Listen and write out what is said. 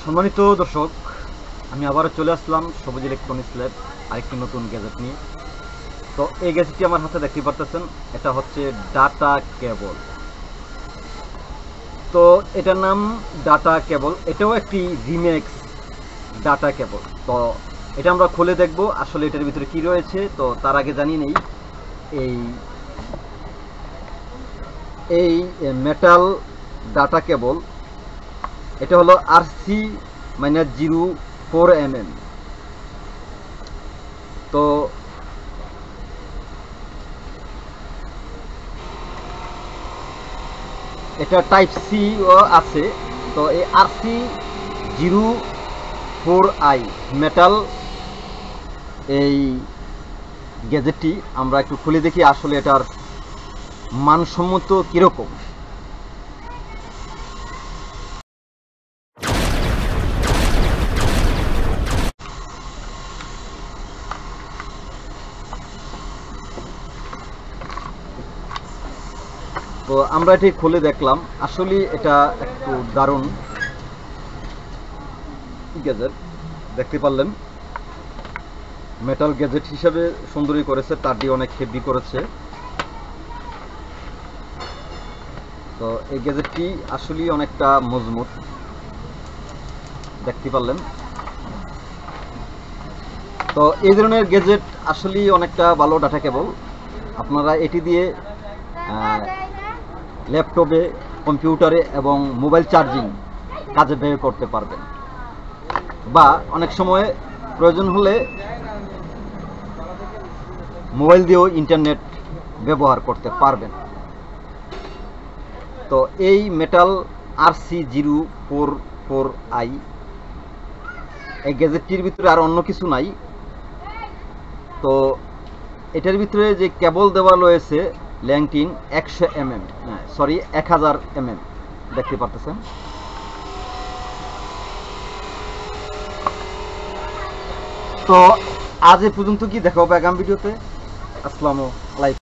সম্মানিত দর্শক, আমি আবারও চলে আসলাম সবুজ ইলেকট্রনিক্স ল্যাব আরেকটি নতুন গ্যাজেট নিয়ে। তো এই গ্যাজেটটি আমার হাতে দেখতে পারতেছেন, এটা হচ্ছে ডাটা কেবল। তো এটার নাম ডাটা কেবল, এটাও একটি রিমেক্স ডাটা কেবল। তো এটা আমরা খুলে দেখব আসলে এটার ভিতরে কি রয়েছে। তো তার আগে জানিয়ে নেই, এই মেটাল ডাটা কেবল এটা হলো RC-04mm। তো এটা টাইপ সি আছে। তো এই RC-04i মেটাল এই গ্যাজেটটি আমরা একটু খুলে দেখি আসলে এটার মানসম্মত কিরকম। তো আমরা এটি খুলে দেখলাম, আসলে এটা একটু দারুণ গ্যাজেট। দেখতে পারলেন মেটাল গ্যাজেট হিসেবে সুন্দরই করেছে, তারটি অনেক হেভি করেছে। তো এই গ্যাজেটটি আসলেই অনেকটা মজবুত, দেখতে পারলেন। তো এই ধরনের গ্যাজেট আসলেই অনেকটা ভালো ডাটা কেবল। আপনারা এটি দিয়ে ল্যাপটপে, কম্পিউটারে এবং মোবাইল চার্জিং কাজে ব্যয় করতে পারবেন, বা অনেক সময় প্রয়োজন হলে মোবাইল দিয়েও ইন্টারনেট ব্যবহার করতে পারবেন। তো এই মেটাল RC-04i এই গ্যাজেটটির ভিতরে আর অন্য কিছু নাই। তো এটার ভিতরে যে কেবল দেওয়া রয়েছে ল্যাংটিন 1000mm, দেখতে পারতেছেন। তো আজ এ পর্যন্ত, কি দেখা হবে আগামী ভিডিওতে। আসসালামু আলাইকুম।